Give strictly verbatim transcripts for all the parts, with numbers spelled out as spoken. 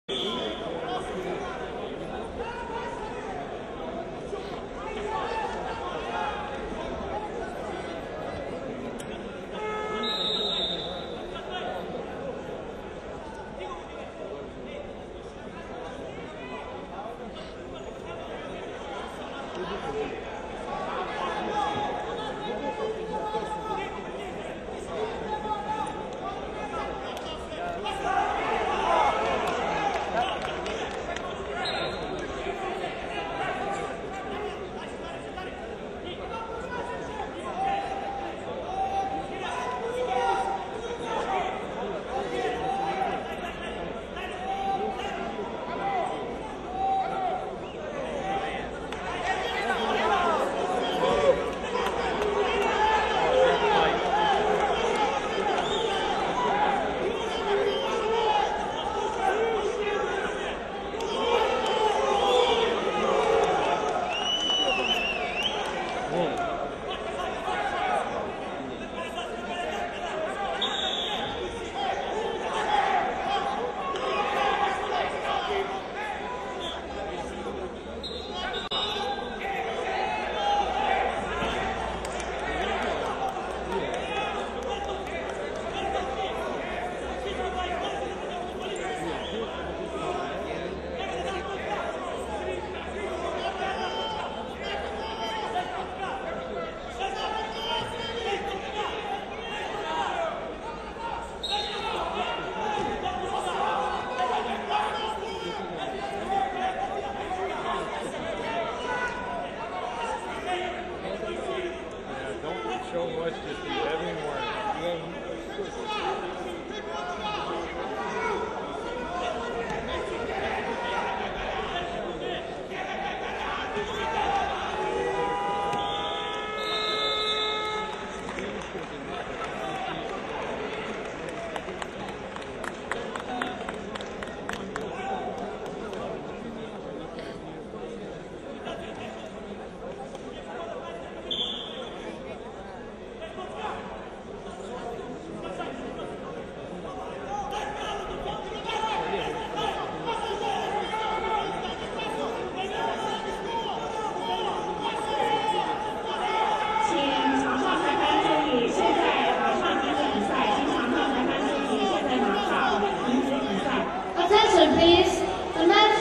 Please, the match.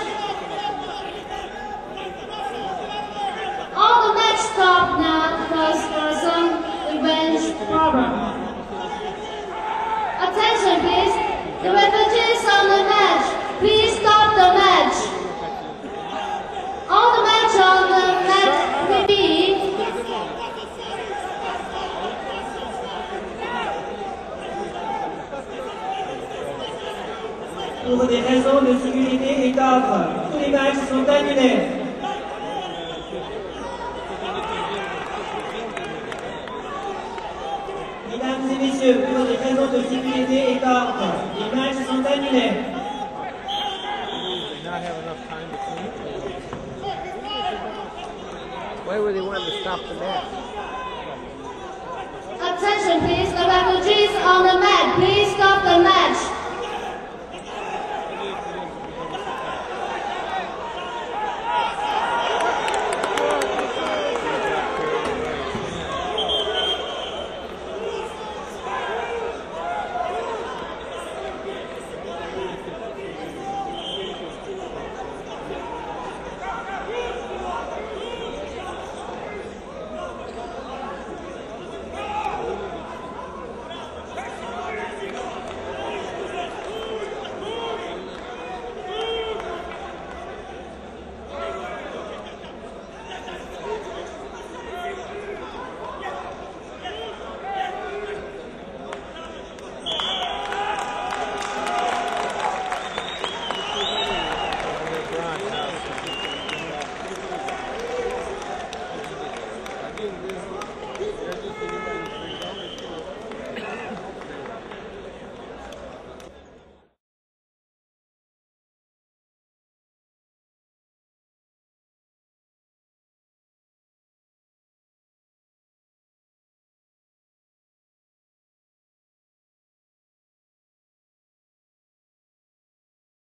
All the match stop now because for some revenge problem. Attention, please. The referees on the match. Please stop the match. All the match on the match will be. Pour des raisons de sécurité et d'ordre, tous les matchs sont annulés. Mesdames et messieurs, pour des raisons de sécurité et d'ordre, les matchs sont annulés. Why would they want to stop the match? Attention, please. The referees on the match.